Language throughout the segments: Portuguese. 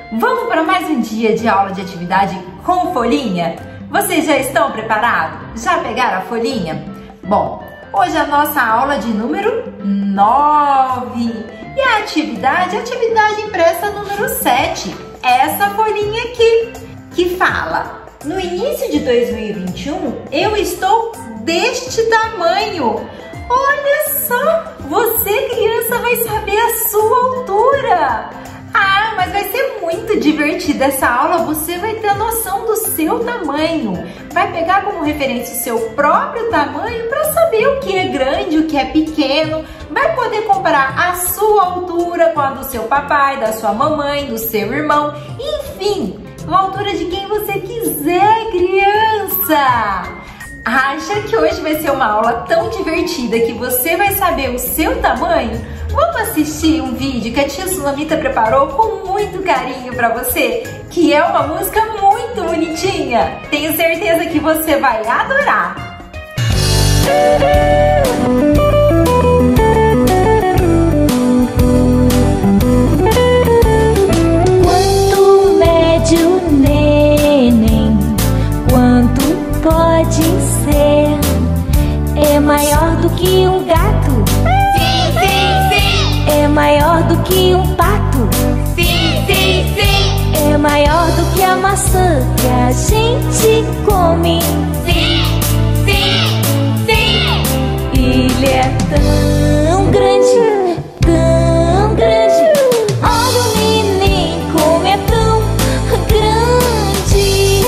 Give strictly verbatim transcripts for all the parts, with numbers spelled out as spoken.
Vamos para mais um dia de aula de atividade com folhinha? Vocês já estão preparados? Já pegaram a folhinha? Bom, hoje é a nossa aula de número nove. E a atividade, a atividade impressa número sete. Essa folhinha aqui, que fala: no início de dois mil e vinte e um, eu estou deste tamanho. Olha só, você, criança, vai saber a sua altura. Ah, mas vai ser muito divertida essa aula, você vai ter a noção do seu tamanho. Vai pegar como referência o seu próprio tamanho para saber o que é grande, o que é pequeno. Vai poder comparar a sua altura com a do seu papai, da sua mamãe, do seu irmão, enfim, a altura de quem você quiser, criança. Acha que hoje vai ser uma aula tão divertida que você vai saber o seu tamanho? Vamos assistir um vídeo que a tia Sulamita preparou com muito carinho para você, que é uma música muito bonitinha. Tenho certeza que você vai adorar. Quanto mede o neném? Quanto pode ser? É maior do que um gato? Sim, sim, sim. É maior do que um pato? Sim, sim, sim. É maior do que a maçã que a gente come? Sim, sim, sim. Ele é tão grande, tão grande. Olha o neném como é tão grande.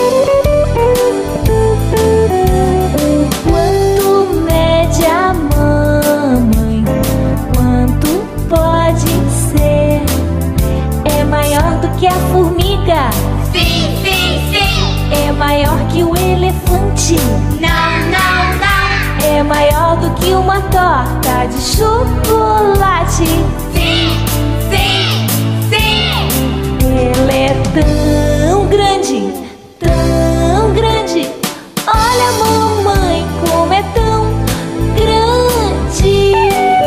Quanto mede a mamãe? Quanto pode ser? É maior do que a formiga? Sim, sim, sim. É maior que o elefante? Não, não, não. É maior do que uma torta de chocolate? Sim, sim, sim. Ela é tão grande, tão grande. Olha a mamãe como é tão grande.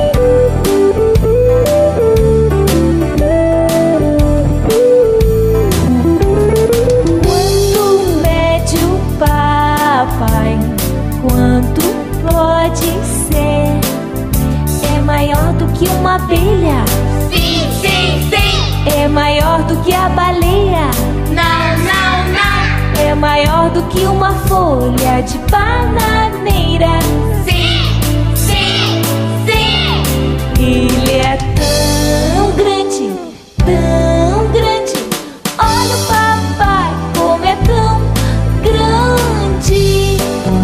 Quanto mede o papai? Quanto pode ser? É maior do que uma abelha? Sim, sim, sim. É maior do que a baleia? Não, não, não. É maior do que uma folha de bananeira? Sim, sim, sim. Ele é tão grande, tão grande. Olha o papai como é tão grande.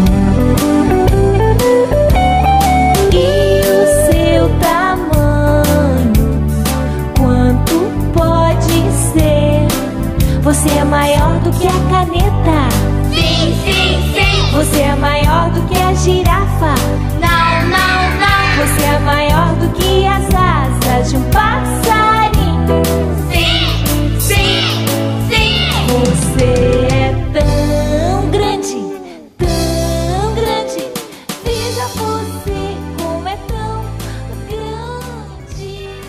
E o seu tamanho, quanto pode ser? Você é maior do que a caneta? Sim, sim, sim. Você é maior do que a girafa? Não, não, não. Você é maior do que as asas de um passarinho? Sim, sim, sim. Você é tão grande, tão grande. Veja você como é tão grande.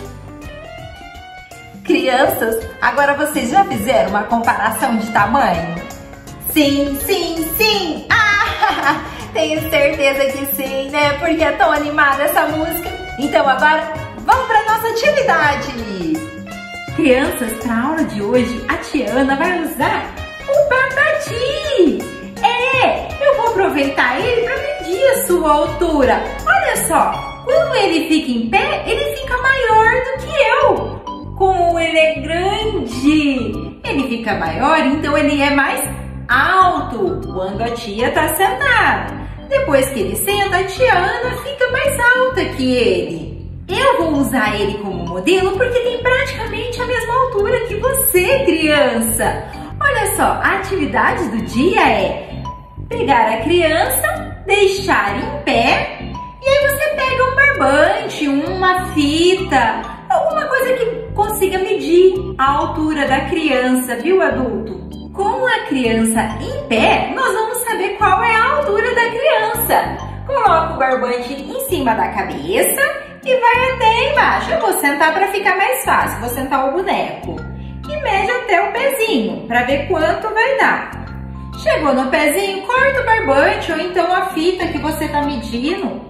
Crianças, agora vocês já fizeram uma comparação de tamanho? Sim, sim, sim! Ah, tenho certeza que sim, né? Porque é tão animada essa música. Então agora, vamos para nossa atividade! Crianças, para a aula de hoje, a tia Ana vai usar o Patati! É, eu vou aproveitar ele para medir a sua altura. Olha só, quando ele fica em pé, ele fica maior do que eu. Como ele é grande, ele fica maior, então ele é mais alto quando a tia está sentada. Depois que ele senta, a tia Ana fica mais alta que ele. Eu vou usar ele como modelo porque tem praticamente a mesma altura que você, criança. Olha só, a atividade do dia é pegar a criança, deixar em pé, e aí você pega um barbante, uma fita, alguma coisa que consiga medir a altura da criança, viu, adulto? Com a criança em pé, nós vamos saber qual é a altura da criança. Coloca o barbante em cima da cabeça e vai até embaixo. Eu vou sentar para ficar mais fácil, vou sentar o boneco. E e mede até o pezinho, para ver quanto vai dar. Chegou no pezinho, corta o barbante ou então a fita que você está medindo.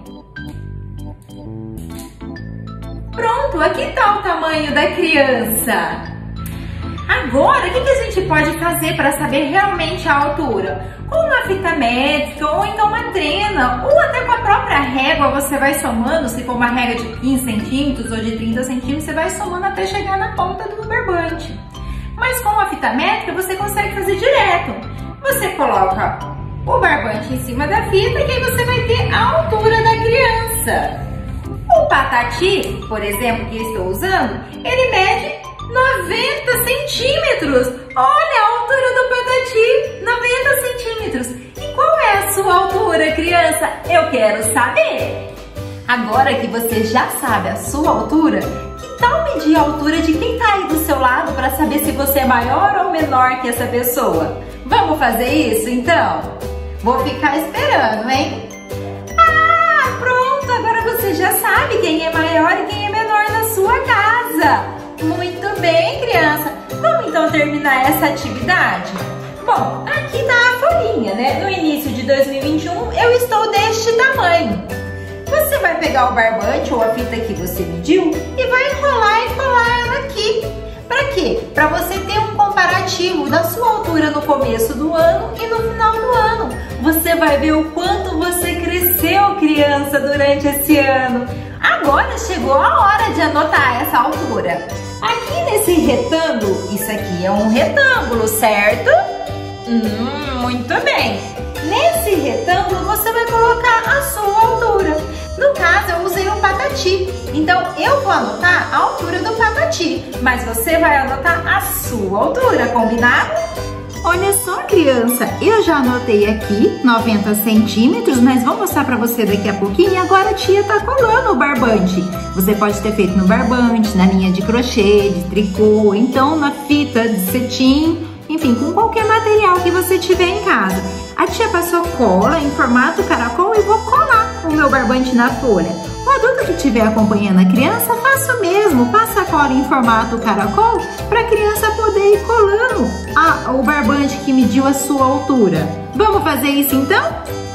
Pronto, aqui está o tamanho da criança. Agora, o que a gente pode fazer para saber realmente a altura? Com uma fita métrica ou então uma trena, ou até com a própria régua você vai somando. Se for uma régua de quinze centímetros ou de trinta centímetros, você vai somando até chegar na ponta do barbante. Mas com a fita métrica você consegue fazer direto. Você coloca o barbante em cima da fita e aí você vai ter a altura da criança. O patati, por exemplo, que eu estou usando, ele mede noventa centímetros. Olha a altura do patati, noventa centímetros. E qual é a sua altura, criança? Eu quero saber. Agora que você já sabe a sua altura, que tal medir a altura de quem está aí do seu lado para saber se você é maior ou menor que essa pessoa? Vamos fazer isso então? Vou ficar esperando, hein? Ah, pronto! Agora você já sabe quem é maior e quem é menor na sua casa. Muito bem, criança. Vamos então terminar essa atividade? Bom, aqui está a folhinha, né? No início de dois mil e vinte e um eu estou deste tamanho. Você vai pegar o barbante ou a fita que você mediu e vai enrolar e colar ela aqui. Para quê? Para você ter um comparativo da sua altura no começo do ano e no final do ano. Você vai ver o quanto você cresceu, criança, durante esse ano. Agora chegou a hora de anotar essa altura. Aqui nesse retângulo, isso aqui é um retângulo, certo? Hum, muito bem. Nesse retângulo você vai colocar a sua altura. No caso, eu usei um patati. Então, eu vou anotar a altura do patati, mas você vai anotar a sua altura, combinado? Olha só, criança, eu já anotei aqui noventa centímetros, mas vou mostrar pra você daqui a pouquinho. E agora a tia tá colando o barbante. Você pode ter feito no barbante, na linha de crochê, de tricô, então na fita de cetim, enfim, com qualquer material que você tiver em casa. A tia passou cola em formato caracol e vou colar o meu barbante na folha. O adulto que estiver acompanhando a criança, faça o mesmo. Passa a cola em formato caracol para a criança poder ir colando a, o barbante que mediu a sua altura. Vamos fazer isso então?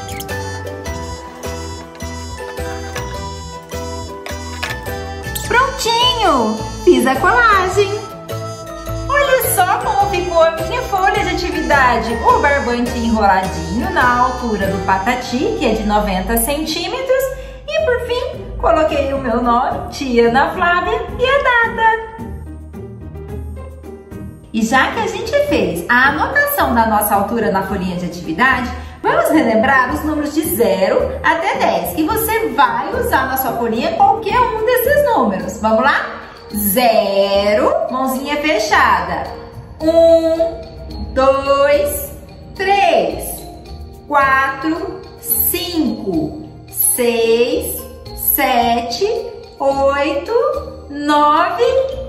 Prontinho! Fiz a colagem. Olha só como ficou a minha folha de atividade. O barbante enroladinho na altura do patati, que é de noventa centímetros. E por fim, coloquei o meu nome, Tia Ana Flávia, e a data. E já que a gente fez a anotação da nossa altura na folhinha de atividade, vamos relembrar os números de zero até dez. E você vai usar na sua folhinha qualquer um desses números. Vamos lá? Zero, mãozinha fechada. Um, dois, três, quatro, cinco, seis, sete, oito, nove,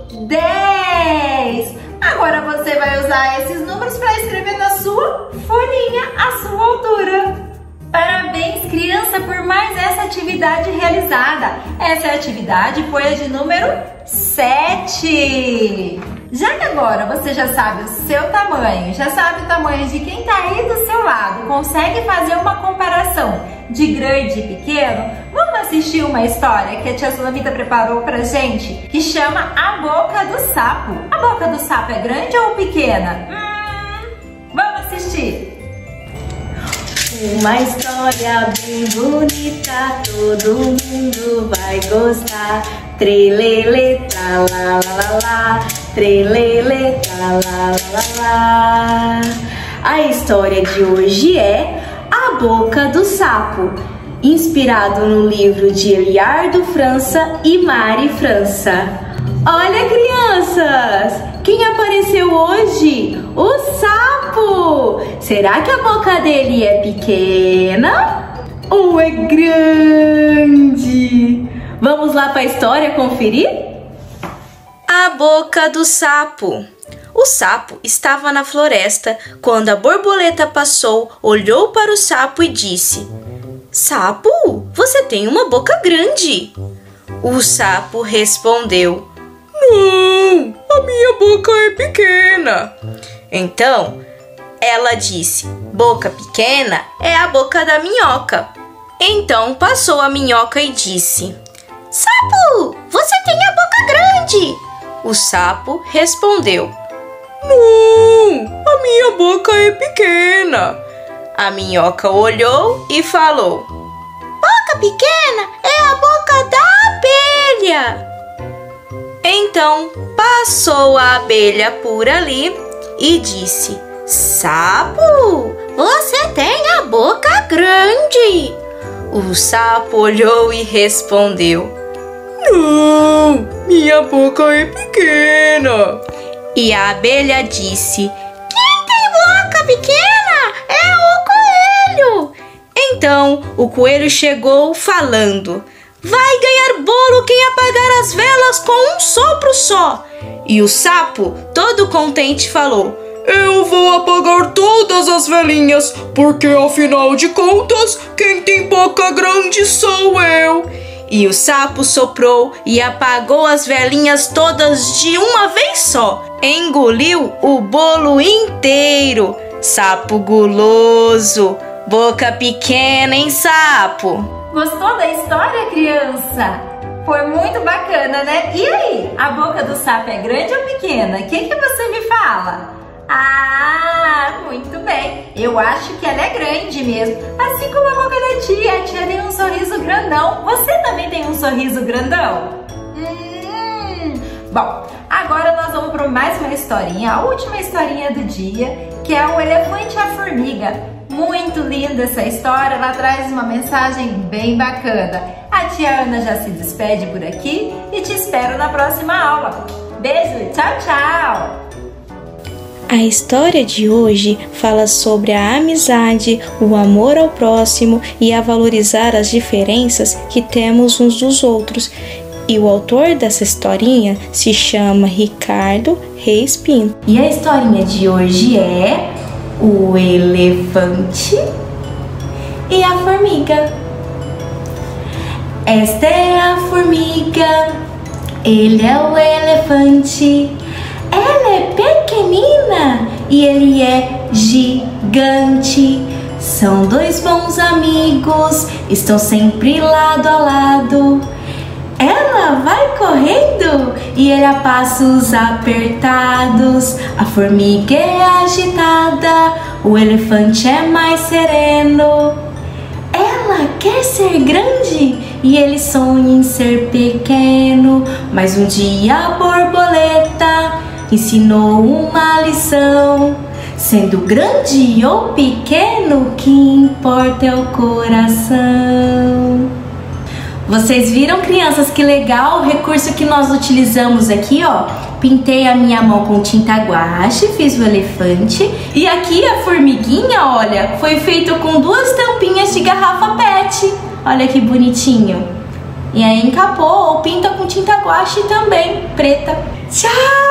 dez. Agora você vai usar esses números para escrever na sua folhinha a sua altura. Parabéns, criança, por mais essa atividade realizada. Essa atividade foi a de número sete. Já que agora você já sabe o seu tamanho, já sabe o tamanho de quem está aí do seu lado, consegue fazer uma comparação de grande e pequeno, vamos assistir uma história que a tia Sulamita preparou pra gente, que chama A Boca do Sapo. A boca do sapo é grande ou pequena? Hum, vamos assistir. Uma história bem bonita, todo mundo vai gostar. Trelele, tá lá, lá, lá, lá. Trelele, tá lá, lá, lá, lá. A história de hoje é A Boca do Sapo, inspirado no livro de Eliardo França e Mari França. Olha, crianças, quem apareceu hoje? O sapo! Será que a boca dele é pequena ou é grande? Vamos lá para a história conferir? A Boca do Sapo. O sapo estava na floresta quando a borboleta passou, olhou para o sapo e disse: Sapo, você tem uma boca grande. O sapo respondeu: Não, a minha boca é pequena. Então, ela disse, boca pequena é a boca da minhoca. Então, passou a minhoca e disse, sapo, você tem a boca grande. O sapo respondeu, não, a minha boca é pequena. A minhoca olhou e falou, boca pequena é a boca da abelha. Então passou a abelha por ali e disse, sapo, você tem a boca grande. O sapo olhou e respondeu, não, minha boca é pequena. E a abelha disse, quem tem boca pequena é o coelho. Então o coelho chegou falando, vai ganhar bolo quem apagar as velas com um sopro só. E o sapo, todo contente, falou, eu vou apagar todas as velinhas, porque afinal de contas, quem tem boca grande sou eu. E o sapo soprou e apagou as velinhas todas de uma vez só. Engoliu o bolo inteiro. Sapo guloso, boca pequena, hein, sapo? Gostou da história, criança? Foi muito bacana, né? E aí, a boca do sapo é grande ou pequena? O que, que você me fala? Ah, muito bem. Eu acho que ela é grande mesmo. Assim como a boca da tia. A tia tem um sorriso grandão. Você também tem um sorriso grandão? Hum. Bom, agora nós vamos para mais uma historinha. A última historinha do dia, que é o elefante e a formiga. Muito linda essa história. Ela traz uma mensagem bem bacana. A tia Ana já se despede por aqui e te espero na próxima aula. Beijo, tchau, tchau! A história de hoje fala sobre a amizade, o amor ao próximo e a valorizar as diferenças que temos uns dos outros. E o autor dessa historinha se chama Ricardo Reis Pinto. E a historinha de hoje é o elefante e a formiga. Esta é a formiga, ele é o elefante. Ela é pequenina e ele é gigante. São dois bons amigos, estão sempre lado a lado. Ela vai correndo e ele a passos apertados. A formiga é agitada, o elefante é mais sereno. Ela quer ser grande e ele sonha em ser pequeno. Mas um dia a borboleta ensinou uma lição. Sendo grande ou pequeno, o que importa é o coração. Vocês viram, crianças, que legal o recurso que nós utilizamos aqui, ó? Pintei a minha mão com tinta guache, fiz o elefante. E aqui a formiguinha, olha, foi feito com duas tampinhas de garrafa pet. Olha que bonitinho. E aí encapou ou pinta com tinta guache também, preta. Tchau!